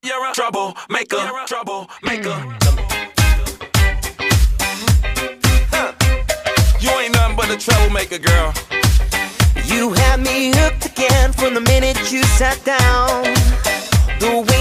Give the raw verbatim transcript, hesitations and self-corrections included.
You're a troublemaker. You're a troublemaker. Huh. You ain't nothing but a troublemaker, girl. You had me hooked again from the minute you sat down. The way